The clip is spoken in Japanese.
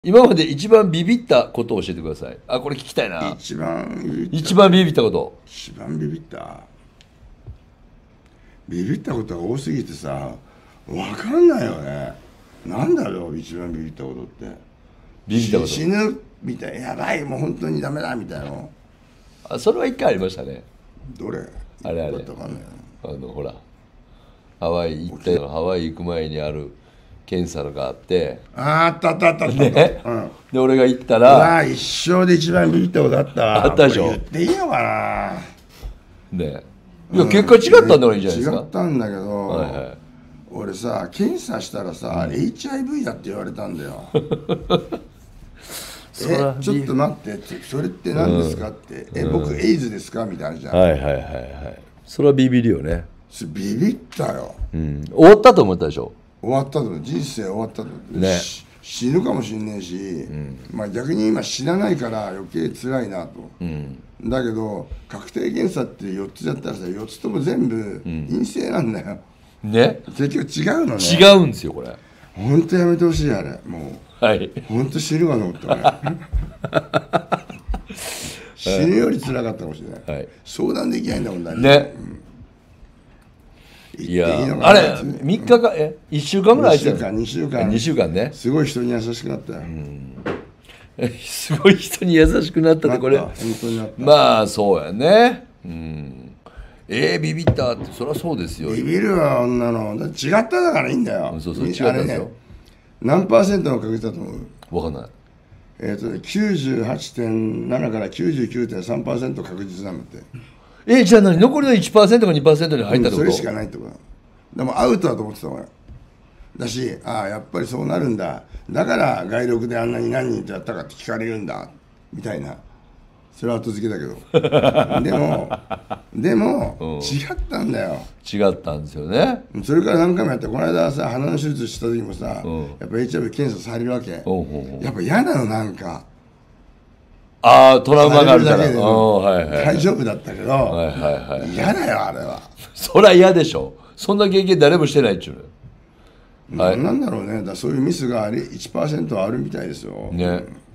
今まで一番ビビったことを教えてください。あ、これ聞きたいな。 一番ビビったこと。 一番ビビったことが多すぎてさ、分かんないよね。なんだろう、一番ビビったことって。 ビビったこと。 死ぬみたいな、やばい、もう本当にダメだみたいなの。 あ、それは一回ありましたね。 どれ？ あれ。 分かんない。 ほら、ハワイ行ってハワイ行く前にある検査があって、 あった、 ね、 うん、 で俺が行ったら、 一生で一番ビビったことあったわ。 あったでしょ。 言っていいのかな。 ね、いや、結果違ったんだからいいじゃないですか。 違ったんだけど、 はいはい、 俺さ、検査したらさ、HIV だって言われたんだよ。ちょっと待って、それって何ですかって、僕エイズですかみたいなじゃん。 はい。それはビビるよね。 ビビったよ。 終わったと思ったでしょ。 終わったと思う、人生終わったと思う、 ね、 死ぬかもしんねえし、まあ逆に今死なないから余計辛いなと、だけど確定検査って4つやったらさ、4つとも全部陰性なんだよ、 ね、 結局違うのね。 違うんですよこれ。 本当やめてほしい、あれもう。はい。 本当死ぬかと思った俺。死ぬより辛かったかもしれない、はい、相談できないんだもんね。いや、あれ3日か1週間ぐらい空いてた。2週間ね。 すごい人に優しくなったよ。 すごい人に優しくなったって、これ本当になった。 まあそうやね。ビビったって、そりゃそうですよ。 ビビるわ、女の。だって違っただからいいんだよ。 そう違ったんですよ。 何%の確率だと思う？ 分かんない。 98.7 から 99.3% 確実なんだって。 じゃあ何、残りの 1% か 2% に入ったってこと？ それしかないってことだ。でもアウトだと思ってた俺だし、やっぱりそうなるんだ、だから外録であんなに何人とやったかって聞かれるんだみたいな、それは後付けだけどでも、違ったんだよ。 違ったんですよね。 それから何回もやって、この間さ、鼻の手術した時もさ、やっぱ HIV 検査されるわけ。やっぱ嫌なの、なんかトラウマがあるから。 大丈夫だったけど、嫌だよあれは。 そりゃ嫌でしょ。そんな経験誰もしてないっちゅうの。 なんだろうね。そういうミスが1% はあるみたいですよ。 ね。